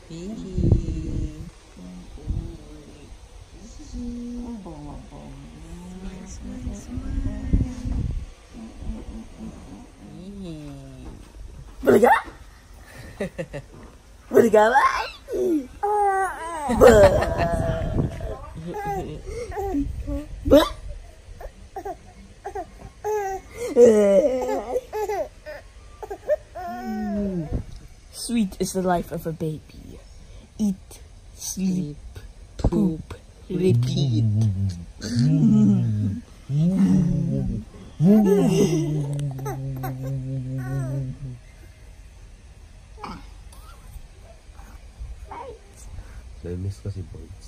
Hihi. Baliga? Baliga ba? Ba? Sweet is the life of a baby. Eat, sleep, poop, repeat. Na-miss ko si Boys.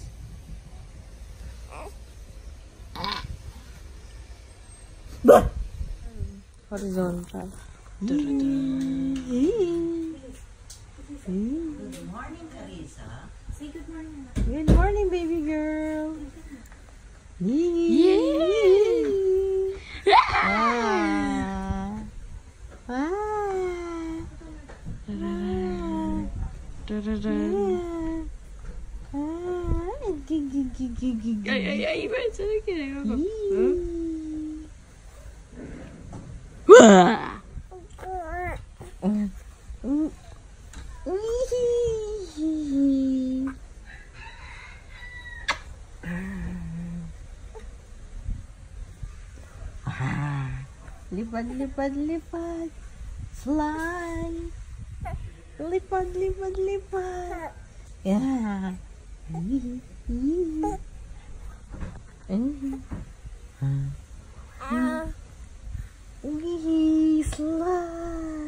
Horizontal. Good morning, Carissa. Say good morning. Good morning, baby girl. Yay! Ah. Ay, iba sa ginagawa ko. Lipad, lipad, lipad. Fly. Lipad, lipad, lipad. Yeah. Slide.